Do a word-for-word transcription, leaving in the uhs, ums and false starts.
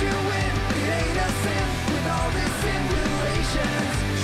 you win? It ain't a sin with all these simulations.